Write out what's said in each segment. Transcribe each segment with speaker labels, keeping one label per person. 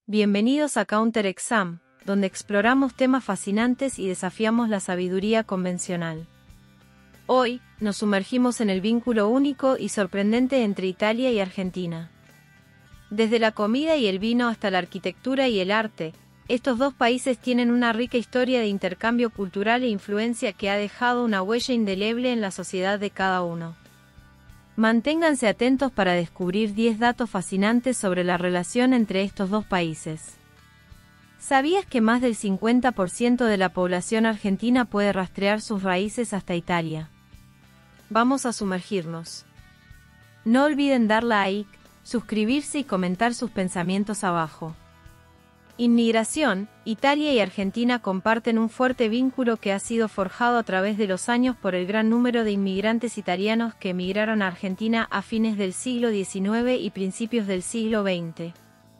Speaker 1: Bienvenidos a Counter Exam, donde exploramos temas fascinantes y desafiamos la sabiduría convencional. Hoy, nos sumergimos en el vínculo único y sorprendente entre Italia y Argentina. Desde la comida y el vino hasta la arquitectura y el arte, estos dos países tienen una rica historia de intercambio cultural e influencia que ha dejado una huella indeleble en la sociedad de cada uno. Manténganse atentos para descubrir 10 datos fascinantes sobre la relación entre estos dos países. ¿Sabías que más del 50% de la población argentina puede rastrear sus raíces hasta Italia? Vamos a sumergirnos. No olviden dar like, suscribirse y comentar sus pensamientos abajo. Inmigración. Italia y Argentina comparten un fuerte vínculo que ha sido forjado a través de los años por el gran número de inmigrantes italianos que emigraron a Argentina a fines del siglo XIX y principios del siglo XX.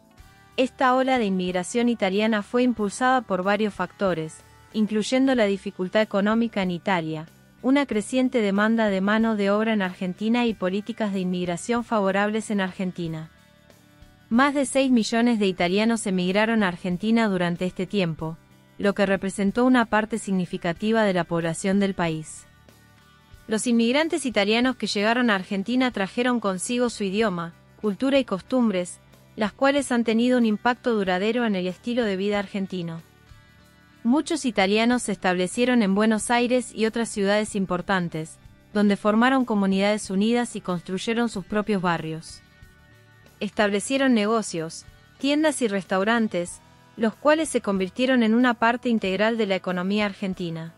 Speaker 1: Esta ola de inmigración italiana fue impulsada por varios factores, incluyendo la dificultad económica en Italia, una creciente demanda de mano de obra en Argentina y políticas de inmigración favorables en Argentina. Más de 6 millones de italianos emigraron a Argentina durante este tiempo, lo que representó una parte significativa de la población del país. Los inmigrantes italianos que llegaron a Argentina trajeron consigo su idioma, cultura y costumbres, las cuales han tenido un impacto duradero en el estilo de vida argentino. Muchos italianos se establecieron en Buenos Aires y otras ciudades importantes, donde formaron comunidades unidas y construyeron sus propios barrios. Establecieron negocios, tiendas y restaurantes, los cuales se convirtieron en una parte integral de la economía argentina.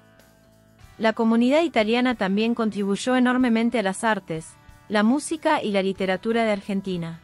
Speaker 1: La comunidad italiana también contribuyó enormemente a las artes, la música y la literatura de Argentina.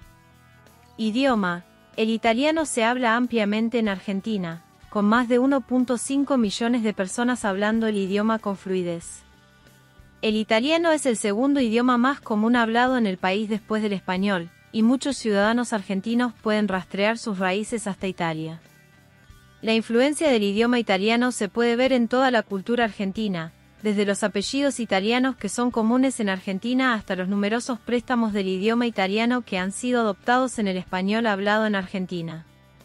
Speaker 1: Idioma. El italiano se habla ampliamente en Argentina, con más de 1.5 millones de personas hablando el idioma con fluidez. El italiano es el segundo idioma más común hablado en el país después del español, y muchos ciudadanos argentinos pueden rastrear sus raíces hasta Italia. La influencia del idioma italiano se puede ver en toda la cultura argentina, desde los apellidos italianos que son comunes en Argentina hasta los numerosos préstamos del idioma italiano que han sido adoptados en el español hablado en Argentina.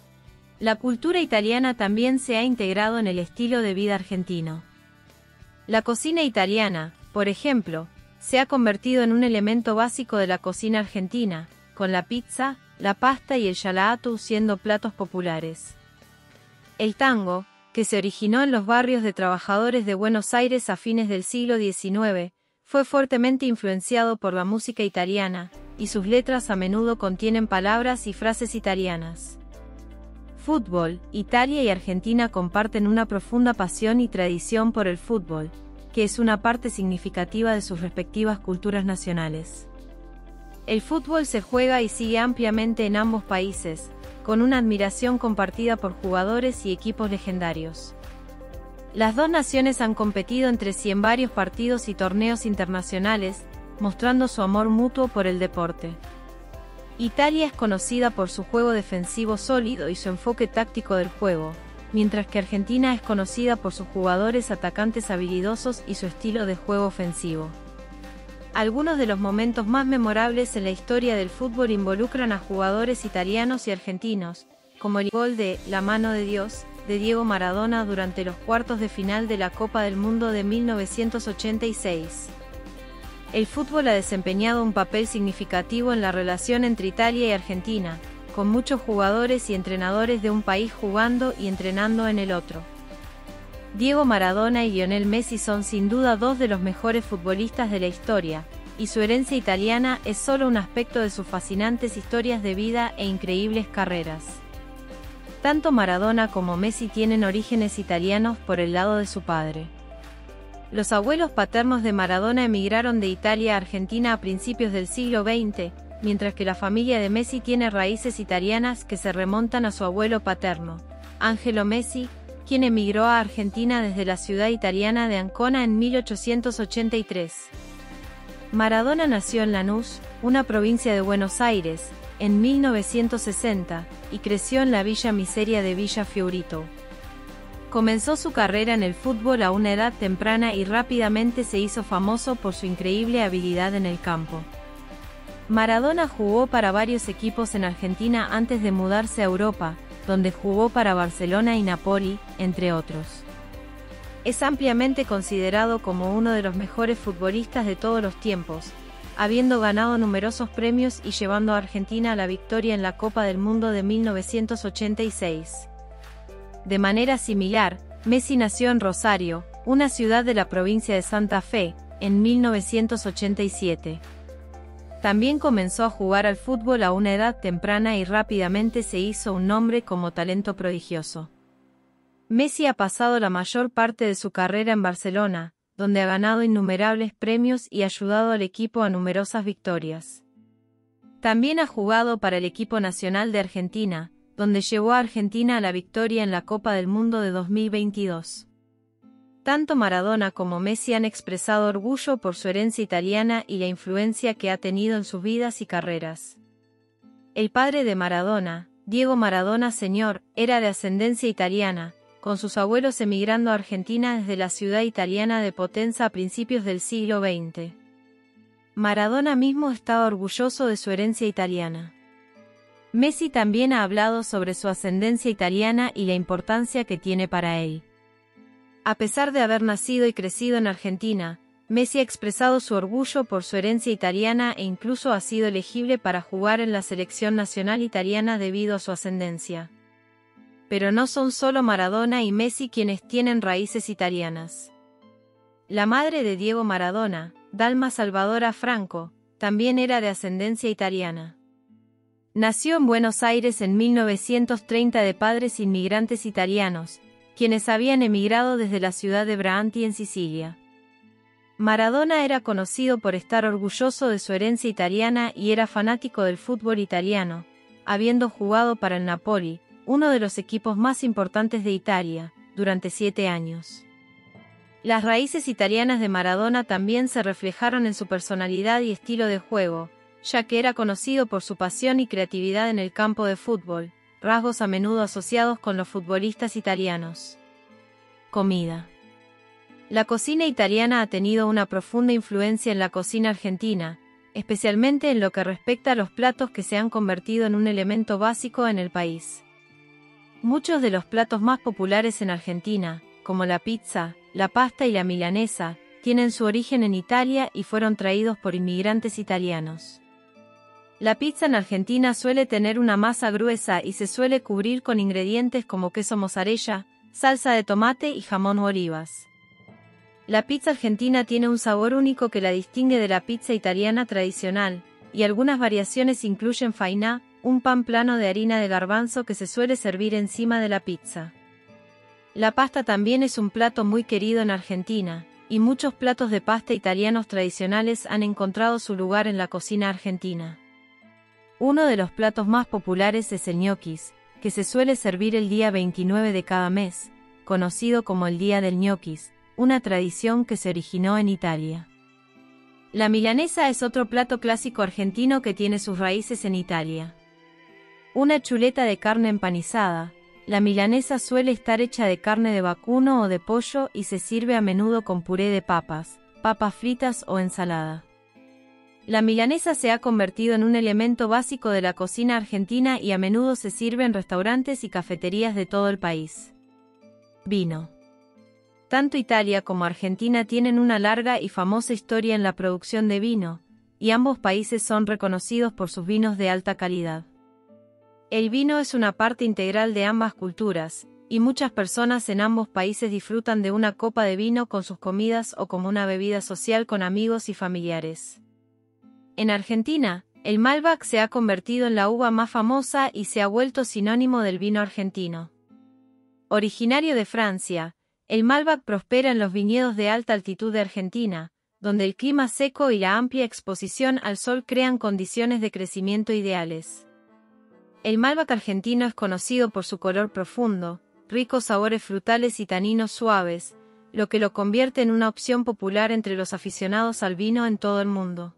Speaker 1: La cultura italiana también se ha integrado en el estilo de vida argentino. La cocina italiana, por ejemplo, se ha convertido en un elemento básico de la cocina argentina, con la pizza, la pasta y el gelato siendo platos populares. El tango, que se originó en los barrios de trabajadores de Buenos Aires a fines del siglo XIX, fue fuertemente influenciado por la música italiana, y sus letras a menudo contienen palabras y frases italianas. Fútbol. Italia y Argentina comparten una profunda pasión y tradición por el fútbol, que es una parte significativa de sus respectivas culturas nacionales. El fútbol se juega y sigue ampliamente en ambos países, con una admiración compartida por jugadores y equipos legendarios. Las dos naciones han competido entre sí en varios partidos y torneos internacionales, mostrando su amor mutuo por el deporte. Italia es conocida por su juego defensivo sólido y su enfoque táctico del juego, mientras que Argentina es conocida por sus jugadores atacantes habilidosos y su estilo de juego ofensivo. Algunos de los momentos más memorables en la historia del fútbol involucran a jugadores italianos y argentinos, como el gol de «La mano de Dios» de Diego Maradona durante los cuartos de final de la Copa del Mundo de 1986. El fútbol ha desempeñado un papel significativo en la relación entre Italia y Argentina, con muchos jugadores y entrenadores de un país jugando y entrenando en el otro. Diego Maradona y Lionel Messi son sin duda dos de los mejores futbolistas de la historia, y su herencia italiana es solo un aspecto de sus fascinantes historias de vida e increíbles carreras. Tanto Maradona como Messi tienen orígenes italianos por el lado de su padre. Los abuelos paternos de Maradona emigraron de Italia a Argentina a principios del siglo XX, mientras que la familia de Messi tiene raíces italianas que se remontan a su abuelo paterno, Angelo Messi, quien emigró a Argentina desde la ciudad italiana de Ancona en 1883. Maradona nació en Lanús, una provincia de Buenos Aires, en 1960, y creció en la Villa Miseria de Villa Fiorito. Comenzó su carrera en el fútbol a una edad temprana y rápidamente se hizo famoso por su increíble habilidad en el campo. Maradona jugó para varios equipos en Argentina antes de mudarse a Europa, donde jugó para Barcelona y Napoli, entre otros. Es ampliamente considerado como uno de los mejores futbolistas de todos los tiempos, habiendo ganado numerosos premios y llevando a Argentina a la victoria en la Copa del Mundo de 1986. De manera similar, Messi nació en Rosario, una ciudad de la provincia de Santa Fe, en 1987. También comenzó a jugar al fútbol a una edad temprana y rápidamente se hizo un nombre como talento prodigioso. Messi ha pasado la mayor parte de su carrera en Barcelona, donde ha ganado innumerables premios y ayudado al equipo a numerosas victorias. También ha jugado para el equipo nacional de Argentina, donde llevó a Argentina a la victoria en la Copa del Mundo de 2022. Tanto Maradona como Messi han expresado orgullo por su herencia italiana y la influencia que ha tenido en sus vidas y carreras. El padre de Maradona, Diego Maradona Sr., era de ascendencia italiana, con sus abuelos emigrando a Argentina desde la ciudad italiana de Potenza a principios del siglo XX. Maradona mismo estaba orgulloso de su herencia italiana. Messi también ha hablado sobre su ascendencia italiana y la importancia que tiene para él. A pesar de haber nacido y crecido en Argentina, Messi ha expresado su orgullo por su herencia italiana e incluso ha sido elegible para jugar en la selección nacional italiana debido a su ascendencia. Pero no son solo Maradona y Messi quienes tienen raíces italianas. La madre de Diego Maradona, Dalma Salvadora Franco, también era de ascendencia italiana. Nació en Buenos Aires en 1930 de padres inmigrantes italianos, quienes habían emigrado desde la ciudad de Braanti en Sicilia. Maradona era conocido por estar orgulloso de su herencia italiana y era fanático del fútbol italiano, habiendo jugado para el Napoli, uno de los equipos más importantes de Italia, durante 7 años. Las raíces italianas de Maradona también se reflejaron en su personalidad y estilo de juego, ya que era conocido por su pasión y creatividad en el campo de fútbol, rasgos a menudo asociados con los futbolistas italianos. Comida. La cocina italiana ha tenido una profunda influencia en la cocina argentina, especialmente en lo que respecta a los platos que se han convertido en un elemento básico en el país. Muchos de los platos más populares en Argentina, como la pizza, la pasta y la milanesa, tienen su origen en Italia y fueron traídos por inmigrantes italianos. La pizza en Argentina suele tener una masa gruesa y se suele cubrir con ingredientes como queso mozzarella, salsa de tomate y jamón o olivas. La pizza argentina tiene un sabor único que la distingue de la pizza italiana tradicional, y algunas variaciones incluyen fainá, un pan plano de harina de garbanzo que se suele servir encima de la pizza. La pasta también es un plato muy querido en Argentina, y muchos platos de pasta italianos tradicionales han encontrado su lugar en la cocina argentina. Uno de los platos más populares es el ñoquis, que se suele servir el día 29 de cada mes, conocido como el Día del Ñoquis, una tradición que se originó en Italia. La milanesa es otro plato clásico argentino que tiene sus raíces en Italia. Una chuleta de carne empanizada, la milanesa suele estar hecha de carne de vacuno o de pollo y se sirve a menudo con puré de papas, papas fritas o ensalada. La milanesa se ha convertido en un elemento básico de la cocina argentina y a menudo se sirve en restaurantes y cafeterías de todo el país. Vino. Tanto Italia como Argentina tienen una larga y famosa historia en la producción de vino, y ambos países son reconocidos por sus vinos de alta calidad. El vino es una parte integral de ambas culturas, y muchas personas en ambos países disfrutan de una copa de vino con sus comidas o como una bebida social con amigos y familiares. En Argentina, el Malbec se ha convertido en la uva más famosa y se ha vuelto sinónimo del vino argentino. Originario de Francia, el Malbec prospera en los viñedos de alta altitud de Argentina, donde el clima seco y la amplia exposición al sol crean condiciones de crecimiento ideales. El Malbec argentino es conocido por su color profundo, ricos sabores frutales y taninos suaves, lo que lo convierte en una opción popular entre los aficionados al vino en todo el mundo.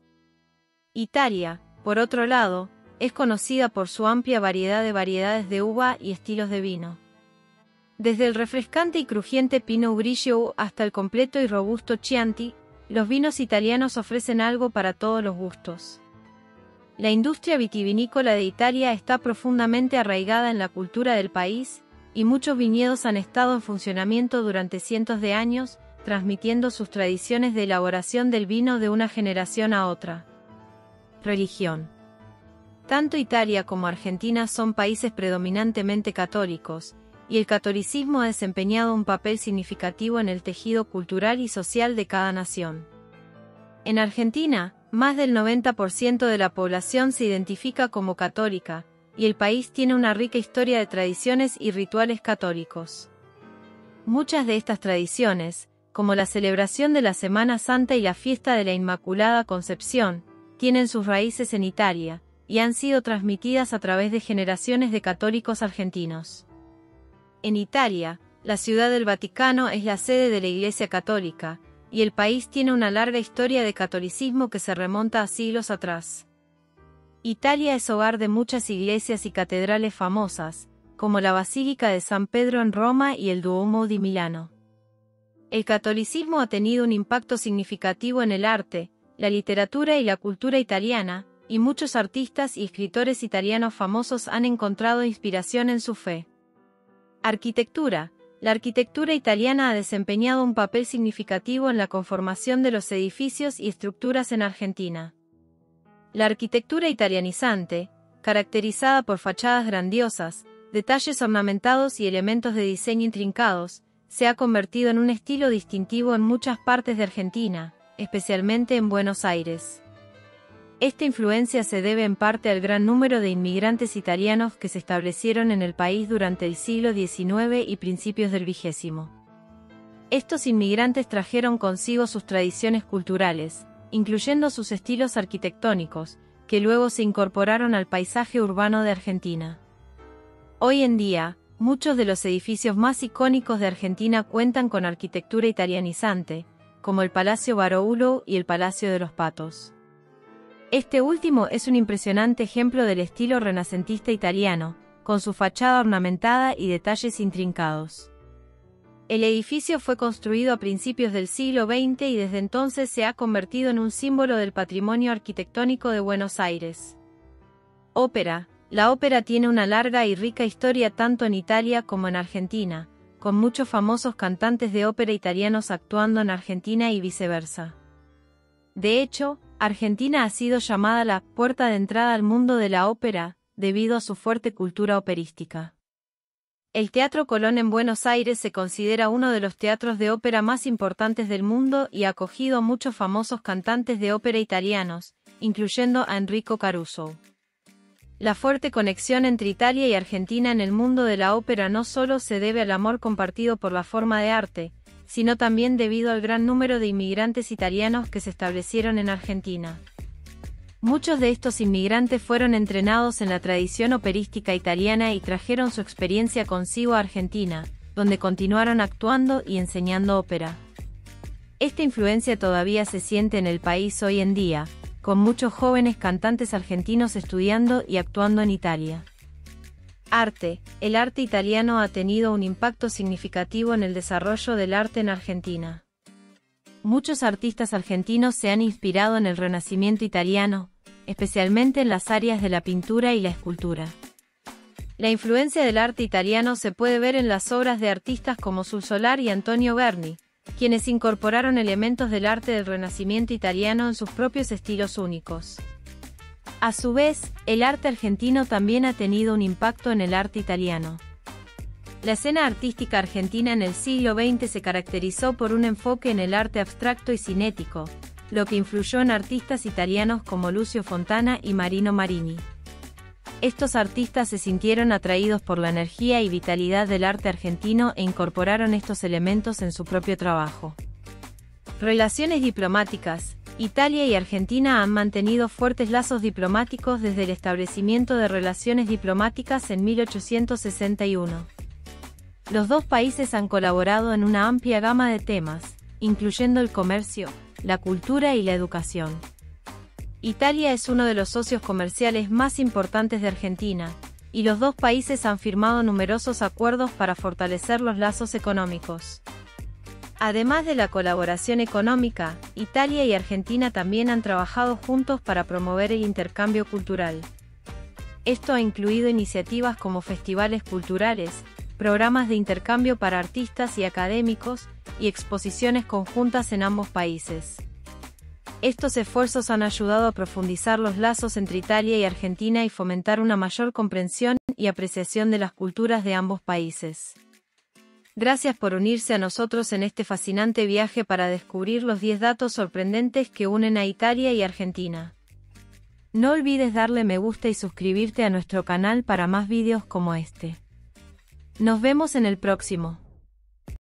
Speaker 1: Italia, por otro lado, es conocida por su amplia variedad de variedades de uva y estilos de vino. Desde el refrescante y crujiente Pinot Grigio hasta el completo y robusto Chianti, los vinos italianos ofrecen algo para todos los gustos. La industria vitivinícola de Italia está profundamente arraigada en la cultura del país, y muchos viñedos han estado en funcionamiento durante cientos de años, transmitiendo sus tradiciones de elaboración del vino de una generación a otra. Religión. Tanto Italia como Argentina son países predominantemente católicos, y el catolicismo ha desempeñado un papel significativo en el tejido cultural y social de cada nación. En Argentina, más del 90% de la población se identifica como católica, y el país tiene una rica historia de tradiciones y rituales católicos. Muchas de estas tradiciones, como la celebración de la Semana Santa y la fiesta de la Inmaculada Concepción, tienen sus raíces en Italia, y han sido transmitidas a través de generaciones de católicos argentinos. En Italia, la Ciudad del Vaticano es la sede de la Iglesia Católica, y el país tiene una larga historia de catolicismo que se remonta a siglos atrás. Italia es hogar de muchas iglesias y catedrales famosas, como la Basílica de San Pedro en Roma y el Duomo di Milano. El catolicismo ha tenido un impacto significativo en el arte, la literatura y la cultura italiana, y muchos artistas y escritores italianos famosos han encontrado inspiración en su fe. Arquitectura. La arquitectura italiana ha desempeñado un papel significativo en la conformación de los edificios y estructuras en Argentina. La arquitectura italianizante, caracterizada por fachadas grandiosas, detalles ornamentados y elementos de diseño intrincados, se ha convertido en un estilo distintivo en muchas partes de Argentina, especialmente en Buenos Aires. Esta influencia se debe en parte al gran número de inmigrantes italianos que se establecieron en el país durante el siglo XIX y principios del XX. Estos inmigrantes trajeron consigo sus tradiciones culturales, incluyendo sus estilos arquitectónicos, que luego se incorporaron al paisaje urbano de Argentina. Hoy en día, muchos de los edificios más icónicos de Argentina cuentan con arquitectura italianizante, como el Palacio Baroulo y el Palacio de los Patos. Este último es un impresionante ejemplo del estilo renacentista italiano, con su fachada ornamentada y detalles intrincados. El edificio fue construido a principios del siglo XX y desde entonces se ha convertido en un símbolo del patrimonio arquitectónico de Buenos Aires. Ópera. La ópera tiene una larga y rica historia tanto en Italia como en Argentina, con muchos famosos cantantes de ópera italianos actuando en Argentina y viceversa. De hecho, Argentina ha sido llamada la puerta de entrada al mundo de la ópera, debido a su fuerte cultura operística. El Teatro Colón en Buenos Aires se considera uno de los teatros de ópera más importantes del mundo y ha acogido a muchos famosos cantantes de ópera italianos, incluyendo a Enrico Caruso. La fuerte conexión entre Italia y Argentina en el mundo de la ópera no solo se debe al amor compartido por la forma de arte, sino también debido al gran número de inmigrantes italianos que se establecieron en Argentina. Muchos de estos inmigrantes fueron entrenados en la tradición operística italiana y trajeron su experiencia consigo a Argentina, donde continuaron actuando y enseñando ópera. Esta influencia todavía se siente en el país hoy en día, con muchos jóvenes cantantes argentinos estudiando y actuando en Italia. Arte. El arte italiano ha tenido un impacto significativo en el desarrollo del arte en Argentina. Muchos artistas argentinos se han inspirado en el Renacimiento italiano, especialmente en las áreas de la pintura y la escultura. La influencia del arte italiano se puede ver en las obras de artistas como Sul Solar y Antonio Berni, quienes incorporaron elementos del arte del Renacimiento italiano en sus propios estilos únicos. A su vez, el arte argentino también ha tenido un impacto en el arte italiano. La escena artística argentina en el siglo XX se caracterizó por un enfoque en el arte abstracto y cinético, lo que influyó en artistas italianos como Lucio Fontana y Marino Marini. Estos artistas se sintieron atraídos por la energía y vitalidad del arte argentino e incorporaron estos elementos en su propio trabajo. Relaciones diplomáticas. Italia y Argentina han mantenido fuertes lazos diplomáticos desde el establecimiento de relaciones diplomáticas en 1861. Los dos países han colaborado en una amplia gama de temas, incluyendo el comercio, la cultura y la educación. Italia es uno de los socios comerciales más importantes de Argentina, y los dos países han firmado numerosos acuerdos para fortalecer los lazos económicos. Además de la colaboración económica, Italia y Argentina también han trabajado juntos para promover el intercambio cultural. Esto ha incluido iniciativas como festivales culturales, programas de intercambio para artistas y académicos, y exposiciones conjuntas en ambos países. Estos esfuerzos han ayudado a profundizar los lazos entre Italia y Argentina y fomentar una mayor comprensión y apreciación de las culturas de ambos países. Gracias por unirse a nosotros en este fascinante viaje para descubrir los 10 datos sorprendentes que unen a Italia y Argentina. No olvides darle me gusta y suscribirte a nuestro canal para más vídeos como este. Nos vemos en el próximo.